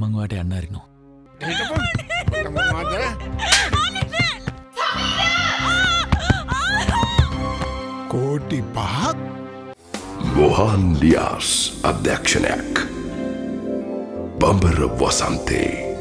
මං ඔයාට යන්න අරිනවා. කෝටි 5ක් මොහන් ලියාස් අධ්‍යක්ෂණයක් බඹර වසන්තේ